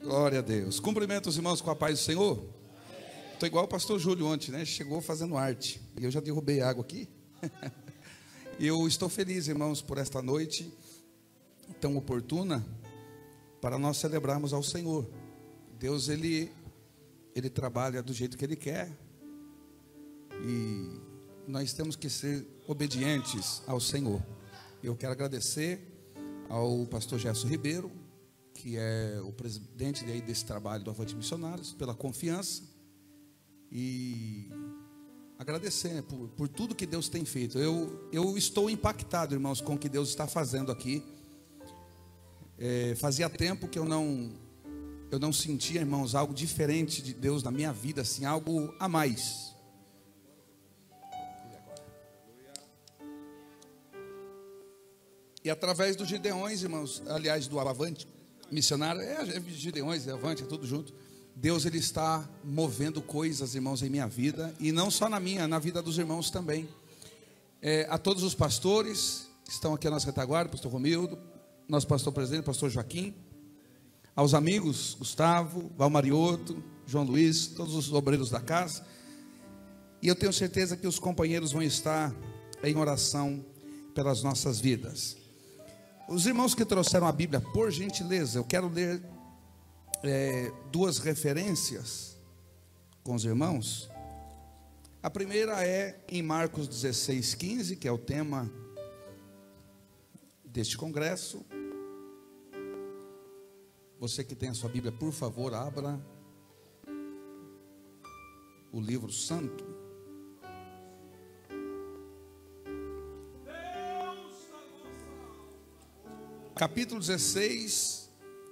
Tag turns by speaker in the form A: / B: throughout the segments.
A: Glória a Deus. Cumprimento os irmãos com a paz do Senhor. Estou igual o pastor Júlio ontem, né? Chegou fazendo arte. E eu já derrubei água aqui. Eu estou feliz, irmãos, por esta noite tão oportuna para nós celebrarmos ao Senhor. Deus, Ele trabalha do jeito que Ele quer. E nós temos que ser obedientes ao Senhor. Eu quero agradecer ao pastor Gerson Ribeiro, que é o presidente desse trabalho do Avante Missionários, pela confiança, e agradecer, né, por tudo que Deus tem feito. Eu estou impactado, irmãos, com o que Deus está fazendo aqui. Fazia tempo que eu não sentia, irmãos, algo diferente de Deus na minha vida, assim, algo a mais. E através dos Gideões, irmãos, aliás, do Avante Missionário, Gideões, Avante, é tudo junto. Deus, Ele está movendo coisas, irmãos, em minha vida, e não só na minha, na vida dos irmãos também. A todos os pastores que estão aqui na nossa retaguarda, pastor Romildo, nosso pastor presidente, pastor Joaquim, aos amigos, Gustavo, Valmarioto, João Luiz, todos os obreiros da casa, e eu tenho certeza que os companheiros vão estar em oração pelas nossas vidas. Os irmãos que trouxeram a Bíblia, por gentileza, eu quero ler duas referências com os irmãos. A primeira é em Marcos 16:15, que é o tema deste congresso. Você que tem a sua Bíblia, por favor, abra o livro santo. Capítulo 16,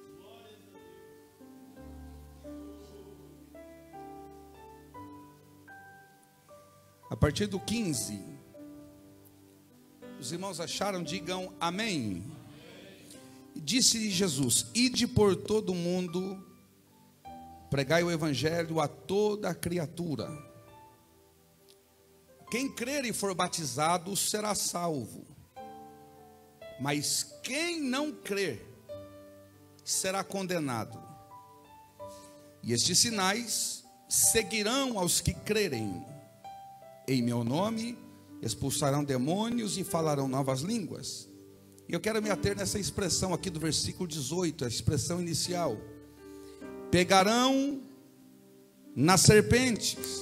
A: a partir do 15. Os irmãos acharam? Digam amém. Disse Jesus: ide por todo o mundo, pregai o evangelho a toda a criatura. Quem crer e for batizado será salvo, mas quem não crer será condenado. E estes sinais seguirão aos que crerem. Em meu nome expulsarão demônios e falarão novas línguas. E eu quero me ater nessa expressão aqui do versículo 18, a expressão inicial. Pegarão nas serpentes,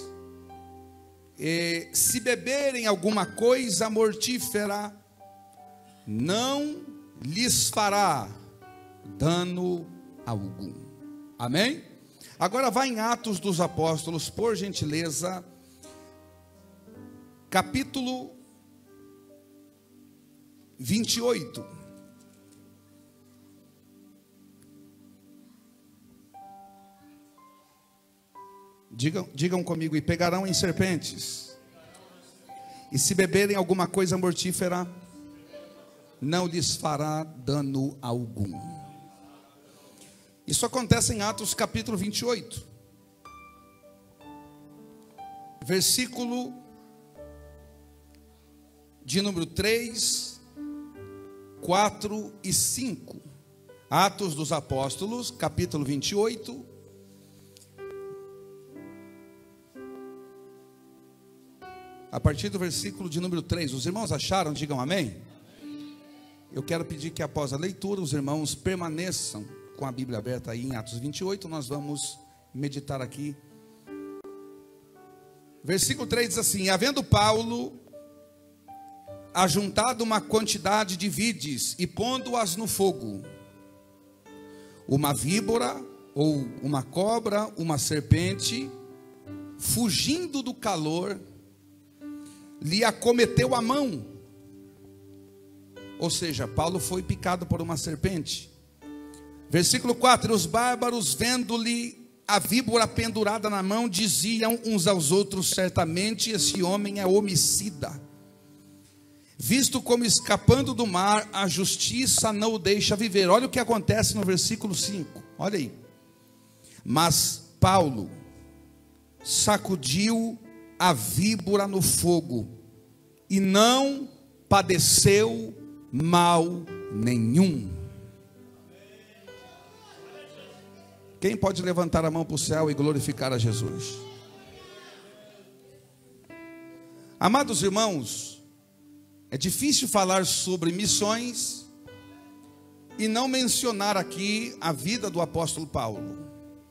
A: e se beberem alguma coisa mortífera, não lhes fará dano algum. Amém? Agora vai em Atos dos Apóstolos, por gentileza, capítulo 28. Digam comigo: e pegarão em serpentes, e se beberem alguma coisa mortífera, não lhes fará dano algum. Isso acontece em Atos capítulo 28, versículo de número 3, 4 e 5. Atos dos Apóstolos, capítulo 28, a partir do versículo de número 3. Os irmãos acharam? Digam amém. Eu quero pedir que após a leitura os irmãos permaneçam com a Bíblia aberta aí em Atos 28. Nós vamos meditar aqui. Versículo 3 diz assim: havendo Paulo ajuntado uma quantidade de vides e pondo-as no fogo, uma víbora ou uma cobra, uma serpente, fugindo do calor, lhe acometeu a mão. Ou seja, Paulo foi picado por uma serpente. Versículo 4: os bárbaros, vendo-lhe a víbora pendurada na mão, diziam uns aos outros: certamente esse homem é homicida, visto como escapando do mar, a justiça não o deixa viver. Olha o que acontece no versículo 5, olha aí. Mas Paulo sacudiu a víbora no fogo e não padeceu mal nenhum. Quem pode levantar a mão para o céu e glorificar a Jesus? Amados irmãos, é difícil falar sobre missões e não mencionar aqui a vida do apóstolo Paulo.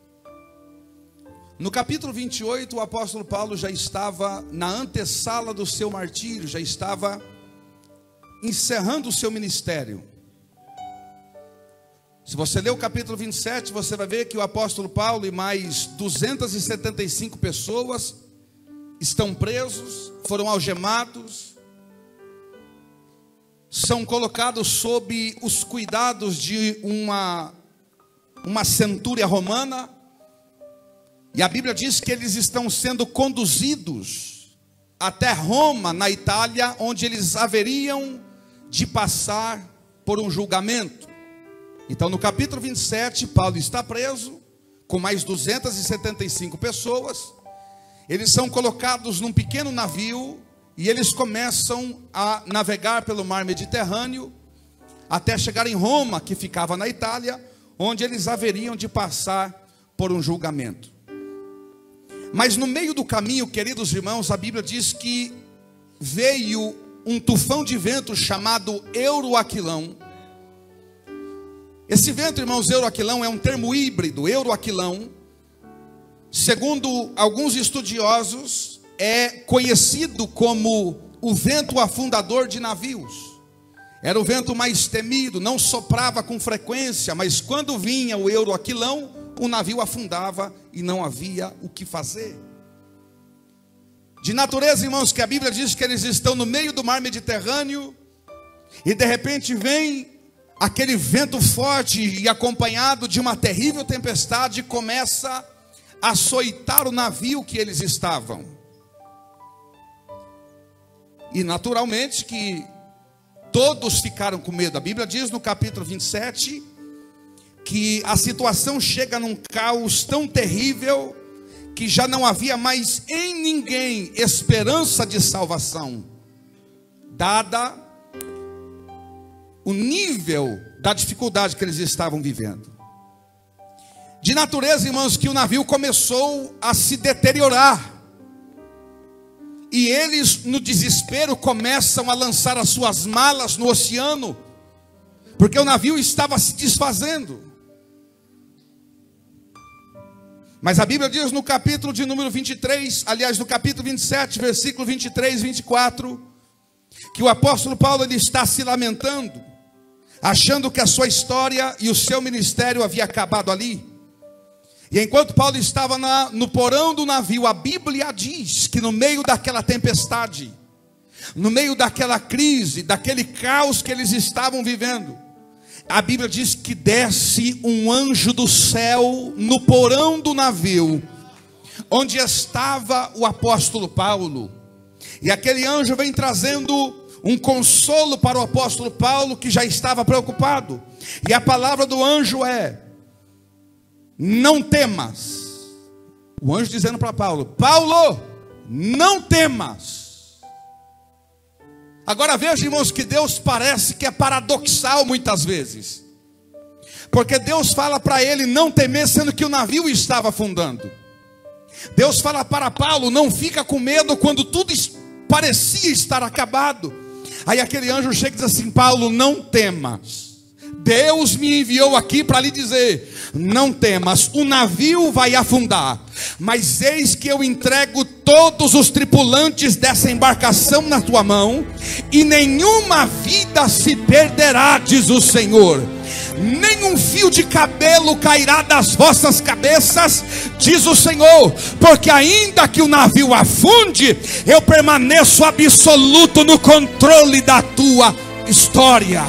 A: No capítulo 28, o apóstolo Paulo já estava na antessala do seu martírio, já estava encerrando o seu ministério. Se você ler o capítulo 27, você vai ver que o apóstolo Paulo e mais 275 pessoas estão presos, foram algemados, são colocados sob os cuidados de uma centúria romana, e a Bíblia diz que eles estão sendo conduzidos até Roma, na Itália, onde eles haveriam de passar por um julgamento. Então no capítulo 27, Paulo está preso, com mais 275 pessoas, eles são colocados num pequeno navio, e eles começam a navegar pelo mar Mediterrâneo, até chegar em Roma, que ficava na Itália, onde eles haveriam de passar por um julgamento. Mas no meio do caminho, queridos irmãos, a Bíblia diz que veio um tufão de vento chamado Euroaquilão. Esse vento, irmãos, Euroaquilão é um termo híbrido. Euroaquilão, segundo alguns estudiosos, é conhecido como o vento afundador de navios. Era o vento mais temido, não soprava com frequência, mas quando vinha o Euroaquilão, o navio afundava e não havia o que fazer. De natureza, irmãos, que a Bíblia diz que eles estão no meio do mar Mediterrâneo, e de repente vem aquele vento forte e acompanhado de uma terrível tempestade, começa a açoitar o navio que eles estavam. E naturalmente que todos ficaram com medo. A Bíblia diz no capítulo 27 que a situação chega num caos tão terrível que já não havia mais em ninguém esperança de salvação, dada o nível da dificuldade que eles estavam vivendo. De natureza, irmãos, que o navio começou a se deteriorar, e eles no desespero começam a lançar as suas malas no oceano, porque o navio estava se desfazendo. Mas a Bíblia diz no capítulo de número 23, aliás no capítulo 27, versículo 23 e 24, que o apóstolo Paulo ele está se lamentando, achando que a sua história e o seu ministério havia acabado ali. E enquanto Paulo estava no porão do navio, a Bíblia diz que no meio daquela tempestade, no meio daquela crise, daquele caos que eles estavam vivendo, a Bíblia diz que desce um anjo do céu no porão do navio, onde estava o apóstolo Paulo. E aquele anjo vem trazendo um consolo para o apóstolo Paulo, que já estava preocupado. E a palavra do anjo é: não temas. O anjo dizendo para Paulo: Paulo, não temas. Agora veja, irmãos, que Deus parece que é paradoxal muitas vezes, porque Deus fala para ele não temer, sendo que o navio estava afundando. Deus fala para Paulo: não fica com medo, quando tudo parecia estar acabado. Aí aquele anjo chega e diz assim: Paulo, não temas. Deus me enviou aqui para lhe dizer: não temas, o navio vai afundar, mas eis que eu entrego todos os tripulantes dessa embarcação na tua mão, e nenhuma vida se perderá, diz o Senhor. Nem um fio de cabelo cairá das vossas cabeças, diz o Senhor, porque ainda que o navio afunde, eu permaneço absoluto no controle da tua história.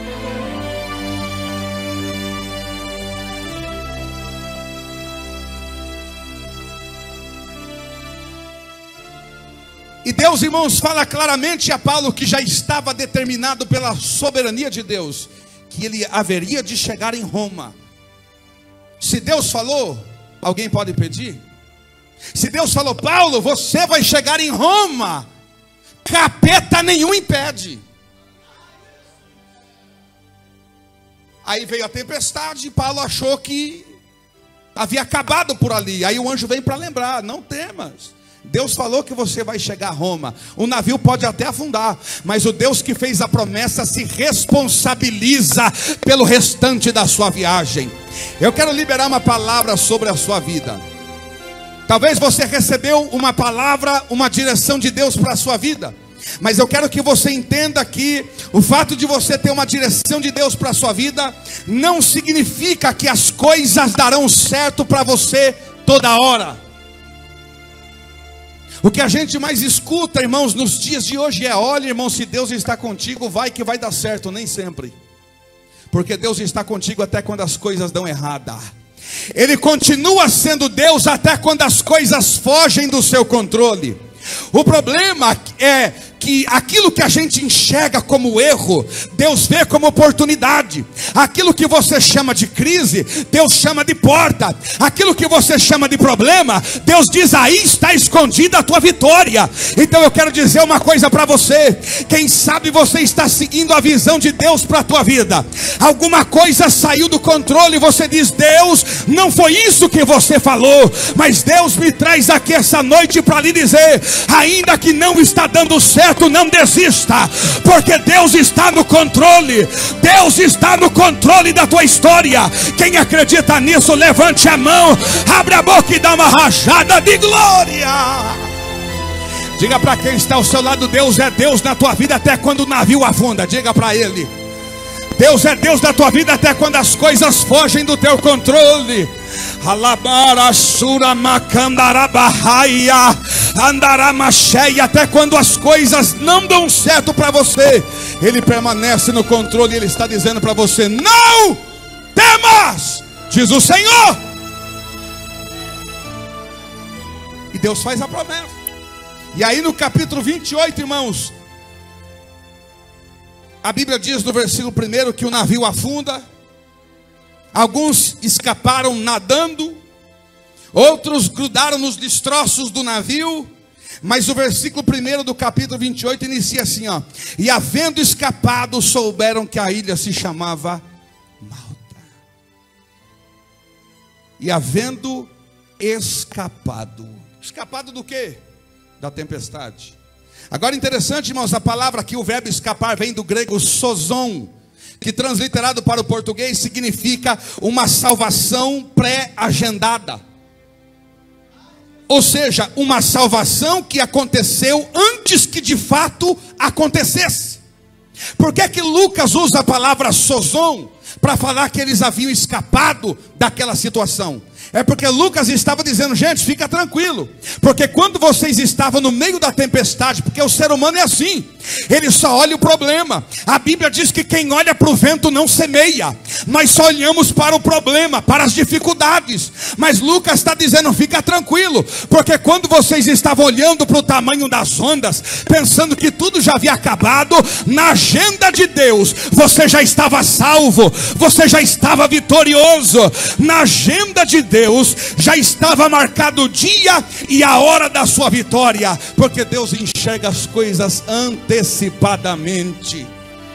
A: E Deus, irmãos, fala claramente a Paulo que já estava determinado pela soberania de Deus, que ele haveria de chegar em Roma. Se Deus falou, alguém pode impedir? Se Deus falou: Paulo, você vai chegar em Roma, capeta nenhum impede. Aí veio a tempestade, e Paulo achou que havia acabado por ali. Aí o anjo vem para lembrar: não temas, Deus falou que você vai chegar a Roma. O navio pode até afundar, mas o Deus que fez a promessa se responsabiliza pelo restante da sua viagem. Eu quero liberar uma palavra sobre a sua vida. Talvez você recebeu uma palavra, uma direção de Deus para a sua vida, mas eu quero que você entenda que o fato de você ter uma direção de Deus para a sua vida não significa que as coisas darão certo para você toda hora. O que a gente mais escuta, irmãos, nos dias de hoje é: olha, irmão, se Deus está contigo, vai que vai dar certo. Nem sempre, porque Deus está contigo até quando as coisas dão errada. Ele continua sendo Deus até quando as coisas fogem do seu controle. O problema é que aquilo que a gente enxerga como erro, Deus vê como oportunidade. Aquilo que você chama de crise, Deus chama de porta. Aquilo que você chama de problema, Deus diz: aí está escondida a tua vitória. Então eu quero dizer uma coisa para você. Quem sabe você está seguindo a visão de Deus para a tua vida. Alguma coisa saiu do controle e você diz: Deus, não foi isso que você falou. Mas Deus me traz aqui essa noite para lhe dizer: ainda que não está dando certo, não desista, porque Deus está no controle. Deus está no controle da tua história. Quem acredita nisso, levante a mão, abre a boca e dá uma rajada de glória. Diga para quem está ao seu lado: Deus é Deus na tua vida até quando o navio afunda. Diga para ele: Deus é Deus na tua vida até quando as coisas fogem do teu controle. Até quando as coisas não dão certo para você, Ele permanece no controle. Ele está dizendo para você: não temas, diz o Senhor. E Deus faz a promessa. E aí no capítulo 28, irmãos, a Bíblia diz no versículo 1 que o navio afunda. Alguns escaparam nadando, outros grudaram nos destroços do navio. Mas o versículo 1 do capítulo 28 inicia assim, ó: e havendo escapado, souberam que a ilha se chamava Malta. E havendo escapado. Escapado do quê? Da tempestade. Agora interessante, irmãos, a palavra aqui, o verbo escapar, vem do grego sozon, que transliterado para o português significa uma salvação pré-agendada. Ou seja, uma salvação que aconteceu antes que de fato acontecesse. Por que que Lucas usa a palavra sozon para falar que eles haviam escapado daquela situação? É porque Lucas estava dizendo: gente, fica tranquilo, porque quando vocês estavam no meio da tempestade, porque o ser humano é assim, ele só olha o problema. A Bíblia diz que quem olha para o vento não semeia. Nós só olhamos para o problema, para as dificuldades. Mas Lucas está dizendo: fica tranquilo, porque quando vocês estavam olhando para o tamanho das ondas, pensando que tudo já havia acabado, na agenda de Deus você já estava salvo, você já estava vitorioso. Na agenda de Deus já estava marcado o dia e a hora da sua vitória, porque Deus enxerga as coisas antecipadamente.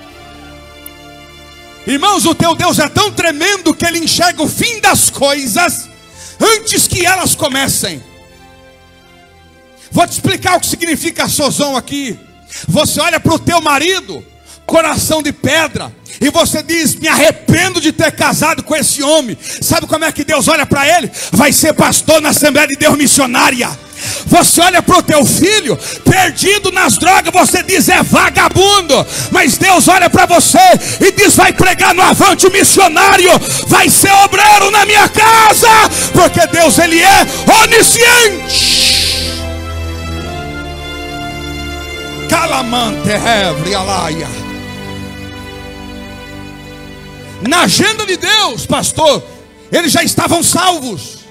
A: Irmãos, o teu Deus é tão tremendo que Ele enxerga o fim das coisas antes que elas comecem. Vou te explicar o que significa sozon aqui. Você olha para o teu marido, coração de pedra, e você diz: me arrependo de ter casado com esse homem. Sabe como é que Deus olha para ele? Vai ser pastor na Assembleia de Deus Missionária. Você olha para o teu filho perdido nas drogas, você diz: é vagabundo. Mas Deus olha para você e diz: vai pregar no Avante Missionário, vai ser obreiro na minha casa, porque Deus, Ele é onisciente. Calamante hebre alaia. Na agenda de Deus, pastor, eles já estavam salvos.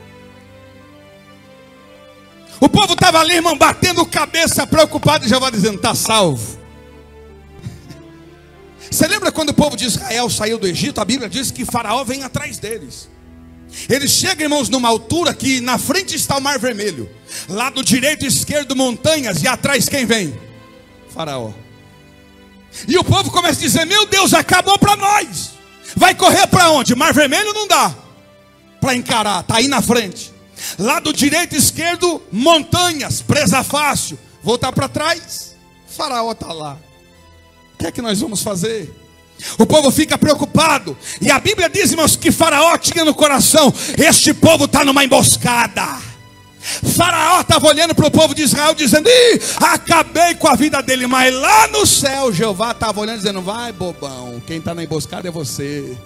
A: O povo estava ali, irmão, batendo cabeça, preocupado, e já vai dizendo: está salvo. Você lembra quando o povo de Israel saiu do Egito? A Bíblia diz que Faraó vem atrás deles. Eles chegam, irmãos, numa altura que na frente está o Mar Vermelho, lado direito e esquerdo montanhas, e atrás quem vem? Faraó. E o povo começa a dizer: meu Deus, acabou para nós. Vai correr para onde? Mar Vermelho não dá. para encarar, está aí na frente. Lado direito e esquerdo, montanhas, presa fácil. Voltar para trás, Faraó está lá. O que é que nós vamos fazer? O povo fica preocupado. E a Bíblia diz, irmãos, que Faraó tinha no coração: este povo está numa emboscada. Faraó estava olhando para o povo de Israel dizendo: ih, acabei com a vida dele. Mas lá no céu, Jeová estava olhando dizendo: vai, bobão, quem está na emboscada é você.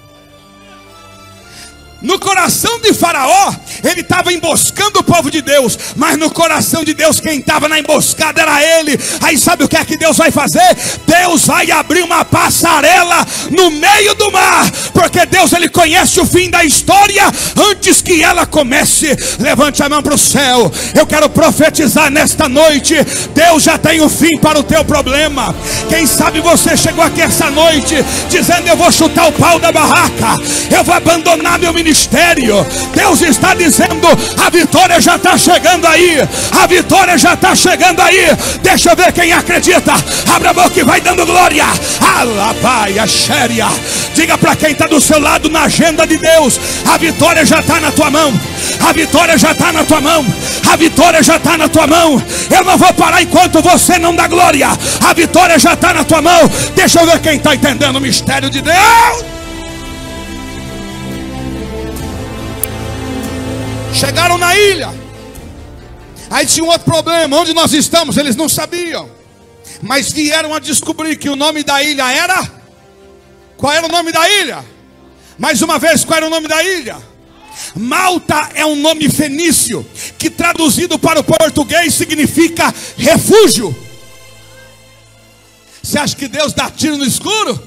A: No coração de Faraó, ele estava emboscando o povo de Deus, mas no coração de Deus, quem estava na emboscada era ele. Aí sabe o que é que Deus vai fazer? Deus vai abrir uma passarela no meio do mar, porque Deus, ele conhece o fim da história antes que ela comece. Levante a mão para o céu. Eu quero profetizar nesta noite: Deus já tem o fim para o teu problema. Quem sabe você chegou aqui essa noite dizendo: eu vou chutar o pau da barraca, eu vou abandonar meu ministério. Deus está dizendo: a vitória já está chegando aí, a vitória já está chegando aí. Deixa eu ver quem acredita. Abra a boca e vai dando glória. Alabaia, xéria. Diga para quem está do seu lado: na agenda de Deus, a vitória já está na tua mão. A vitória já está na tua mão. A vitória já está na tua mão. Eu não vou parar enquanto você não dá glória. A vitória já está na tua mão. Deixa eu ver quem está entendendo o mistério de Deus. Chegaram na ilha. Aí tinha um outro problema: onde nós estamos? Eles não sabiam, mas vieram a descobrir que o nome da ilha era... Qual era o nome da ilha? Mais uma vez, qual era o nome da ilha? Malta é um nome fenício, que traduzido para o português significa refúgio. Você acha que Deus dá tiro no escuro?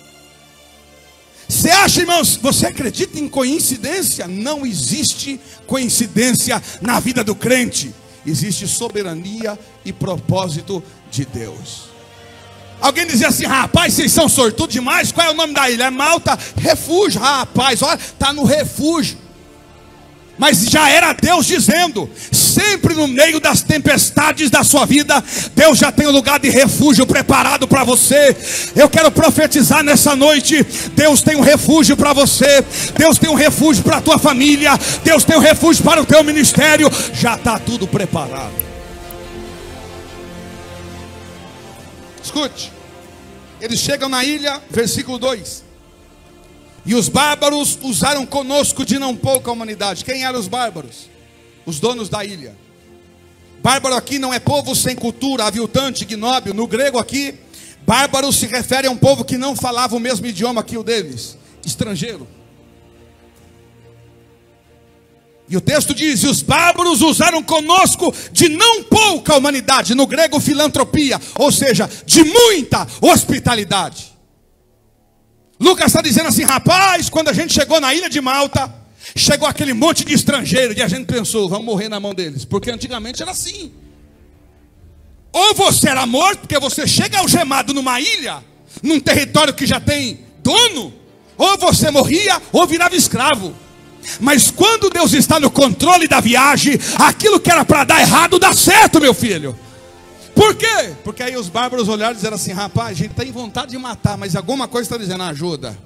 A: Você acha, irmãos, você acredita em coincidência? Não existe coincidência na vida do crente. Existe soberania e propósito de Deus. Alguém dizia assim: rapaz, vocês são sortudos demais. Qual é o nome da ilha? É Malta, refúgio. Rapaz, olha, está no refúgio. Mas já era Deus dizendo: sempre no meio das tempestades da sua vida, Deus já tem um lugar de refúgio preparado para você. Eu quero profetizar nessa noite: Deus tem um refúgio para você. Deus tem um refúgio para a tua família. Deus tem um refúgio para o teu ministério. Já está tudo preparado. Escute. Eles chegam na ilha, versículo 2. E os bárbaros usaram conosco de não pouca humanidade. Quem eram os bárbaros? Os donos da ilha. Bárbaro aqui não é povo sem cultura, aviltante, ignóbil. No grego aqui, bárbaro se refere a um povo que não falava o mesmo idioma que o deles, estrangeiro. E o texto diz: e os bárbaros usaram conosco de não pouca humanidade. No grego, filantropia, ou seja, de muita hospitalidade. Lucas está dizendo assim: rapaz, quando a gente chegou na ilha de Malta, chegou aquele monte de estrangeiro, e a gente pensou: vamos morrer na mão deles, porque antigamente era assim. Ou você era morto, porque você chega algemado numa ilha, num território que já tem dono, ou você morria, ou virava escravo. Mas quando Deus está no controle da viagem, aquilo que era para dar errado, dá certo, meu filho. Por quê? Porque aí os bárbaros olharam e disseram assim: rapaz, a gente tem vontade de matar, mas alguma coisa está dizendo: ajuda.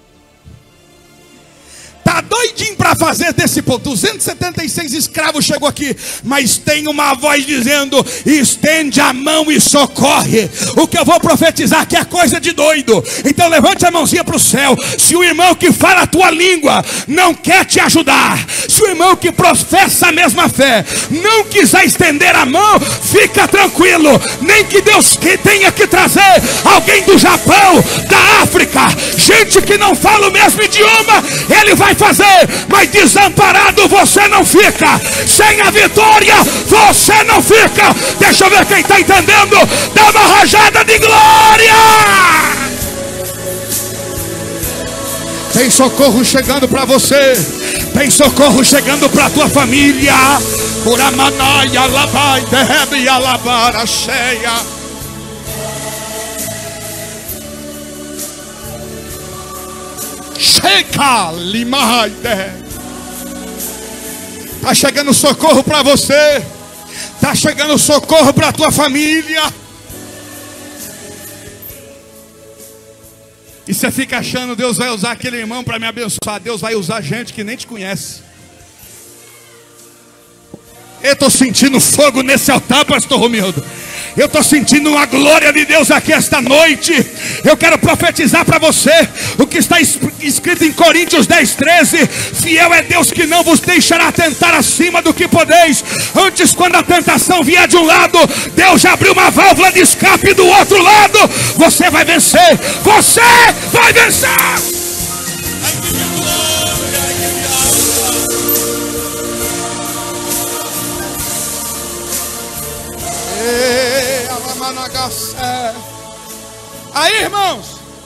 A: Está doidinho para fazer desse povo. 276 escravos chegou aqui, mas tem uma voz dizendo: estende a mão e socorre. O que eu vou profetizar aqui é coisa de doido. Então levante a mãozinha para o céu. Se o irmão que fala a tua língua não quer te ajudar, se o irmão que professa a mesma fé não quiser estender a mão, fica tranquilo. Nem que Deus tenha que trazer alguém do Japão, da África, gente que não fala o mesmo idioma, Ele vai fazer. Mas desamparado você não fica. Sem a vitória você não fica. Deixa eu ver quem está entendendo. Dá uma rajada de glória. Tem socorro chegando para você. Tem socorro chegando para a tua família. Por amanaia labai derrebe alabara cheia. Está chegando socorro para você. Está chegando socorro para a tua família. E você fica achando: Deus vai usar aquele irmão para me abençoar. Deus vai usar gente que nem te conhece.
B: Eu estou sentindo fogo nesse altar, pastor Romildo. Eu estou sentindo a glória de Deus aqui esta noite. Eu quero profetizar para você o que está escrito em Coríntios 10:13. Fiel é Deus que não vos deixará tentar acima do que podeis. Antes, quando a tentação vier de um lado, Deus já abriu uma válvula de escape do outro lado. Você vai vencer. Você vai vencer.
A: Aí, irmãos,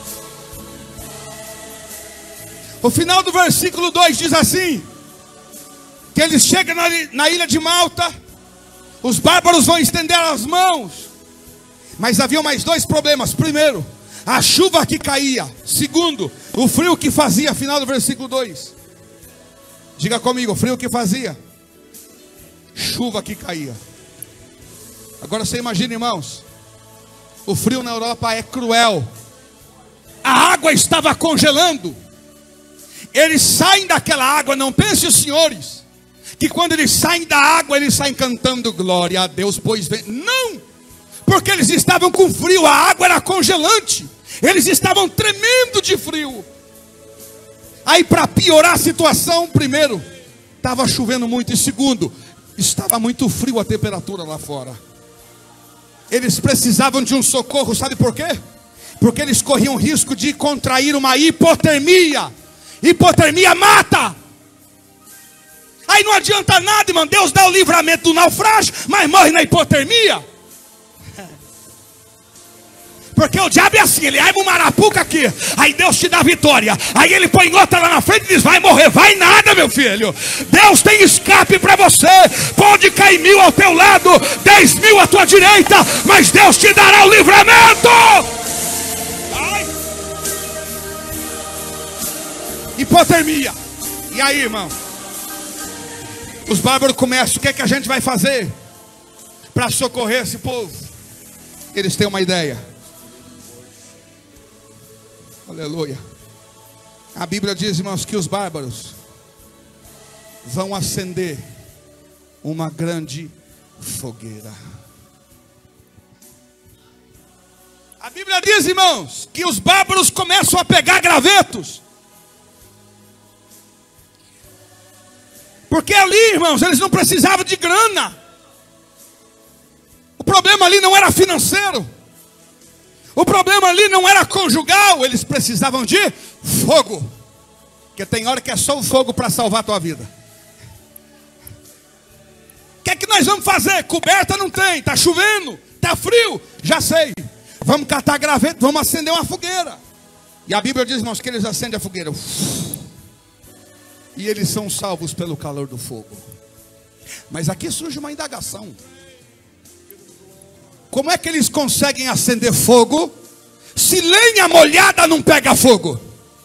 A: o final do versículo 2 diz assim: que eles chegam na ilha de Malta, os bárbaros vão estender as mãos, mas havia mais dois problemas. Primeiro, a chuva que caía. Segundo, o frio que fazia. Final do versículo 2. Diga comigo: o frio que fazia, chuva que caía. Agora você imagina, irmãos, o frio na Europa é cruel. A água estava congelando. Eles saem daquela água. Não pense os senhores que quando eles saem da água, eles saem cantando glória a Deus, pois vem. Não, porque eles estavam com frio. A água era congelante. Eles estavam tremendo de frio. Aí, para piorar a situação, primeiro, estava chovendo muito. E segundo, estava muito frio a temperatura lá fora. Eles precisavam de um socorro, sabe por quê? Porque eles corriam risco de contrair uma hipotermia. Hipotermia mata. Aí não adianta nada, irmão. Deus dá o livramento do naufrágio, mas morre na hipotermia. Porque o diabo é assim, ele arma uma arapuca aqui, aí Deus te dá vitória, aí ele põe outra lá na frente e diz: vai morrer. Vai nada, meu filho. Deus tem escape para você. Pode cair 1000 ao teu lado, 10.000 à tua direita, mas Deus te dará o livramento. Ai. Hipotermia. E aí, irmão, os bárbaros começam: o que é que a gente vai fazer para socorrer esse povo? Eles têm uma ideia. Aleluia. A Bíblia diz, irmãos, que os bárbaros vão acender uma grande fogueira. A Bíblia diz, irmãos, que os bárbaros começam a pegar gravetos. Porque ali, irmãos, eles não precisavam de grana. O problema ali não era financeiro. O problema ali não era conjugal. Eles precisavam de fogo. Porque tem hora que é só o fogo para salvar a tua vida. O que é que nós vamos fazer? Coberta não tem, está chovendo, está frio. Já sei, vamos catar graveto, vamos acender uma fogueira. E a Bíblia diz, irmãos, que eles acendem a fogueira. E eles são salvos pelo calor do fogo. Mas aqui surge uma indagação. Como é que eles conseguem acender fogo se lenha molhada não pega fogo?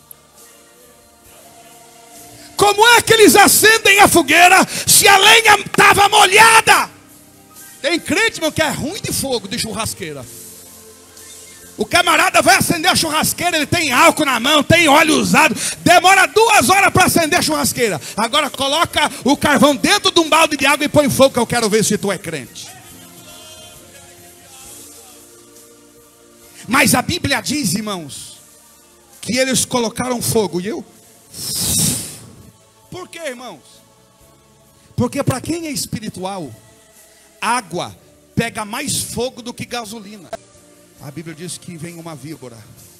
A: Como é que eles acendem a fogueira se a lenha estava molhada? Tem crente, meu, que é ruim de fogo, de churrasqueira. O camarada vai acender a churrasqueira, ele tem álcool na mão, tem óleo usado, demora 2 horas para acender a churrasqueira. Agora coloca o carvão dentro de um balde de água e põe fogo, que eu quero ver se tu é crente. Mas a Bíblia diz, irmãos, que eles colocaram fogo. E eu? Por quê, irmãos? Porque para quem é espiritual, água pega mais fogo do que gasolina. A Bíblia diz que vem uma víbora,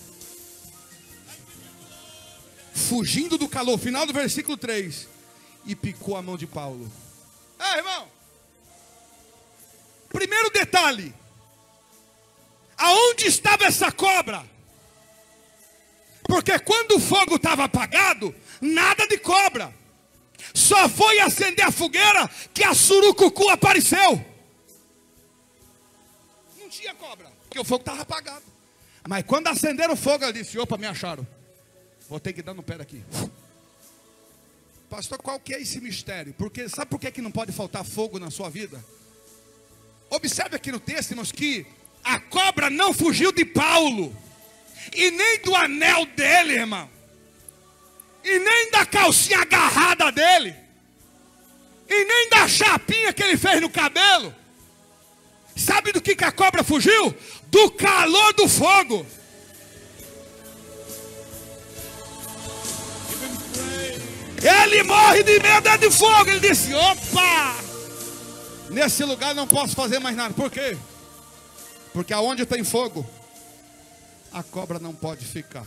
A: fugindo do calor, final do versículo 3, e picou a mão de Paulo. Irmão, primeiro detalhe: aonde estava essa cobra? Porque quando o fogo estava apagado, nada de cobra. Só foi acender a fogueira que a surucucu apareceu. Não tinha cobra, porque o fogo estava apagado. Mas quando acenderam o fogo, ela disse: opa, me acharam. Vou ter que dar no pé daqui. Pastor, qual que é esse mistério? Porque sabe por que não pode faltar fogo na sua vida? Observe aqui no texto, irmãos, que a cobra não fugiu de Paulo, e nem do anel dele, irmão, e nem da calcinha agarrada dele.
B: e nem da chapinha que ele fez no cabelo. Sabe do que a cobra fugiu? Do calor do fogo. Ele morre de medo de fogo. Ele disse: opa, nesse lugar não posso fazer mais nada. Por quê? Porque aonde tem fogo, a cobra não pode ficar.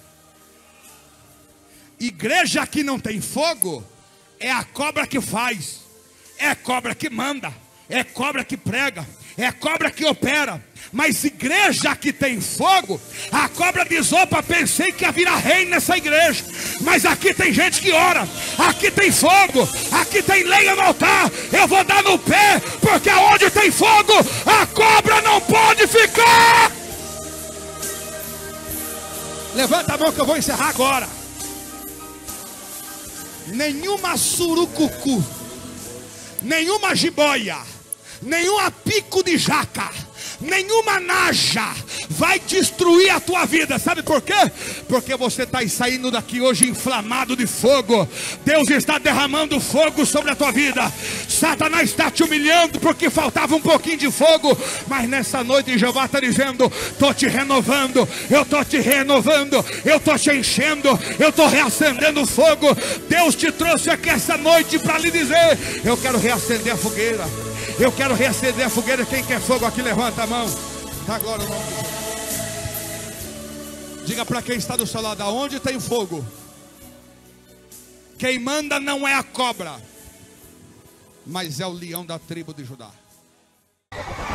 B: Igreja que não tem fogo é a cobra que faz, é a cobra que manda, é a cobra que prega, é a cobra que opera. Mas igreja que tem fogo, a cobra diz: opa, pensei que ia virar rei nessa igreja, mas aqui tem gente que ora, aqui tem fogo, aqui tem lenha no altar, eu vou dar no pé, porque aonde tem fogo, a cobra não pode ficar. Levanta a mão que eu vou encerrar agora. Nenhuma surucucu, nenhuma jiboia, nenhuma pico de jaca, nenhuma naja vai destruir a tua vida. Sabe por quê? Porque você está saindo daqui hoje inflamado de fogo. Deus está derramando fogo sobre a tua vida. Satanás está te humilhando porque faltava um pouquinho de fogo, mas nessa noite Jeová está dizendo: estou te renovando, eu estou te renovando, eu estou te enchendo, eu estou reacendendo o fogo. Deus te trouxe aqui essa noite para lhe dizer: eu quero reacender a fogueira. Eu quero reacender a fogueira. Quem quer fogo aqui, levanta a mão. Dá glória ao nome de Jesus. Diga para quem está do seu lado: aonde tem fogo, quem manda não é a cobra, mas é o leão da tribo de Judá.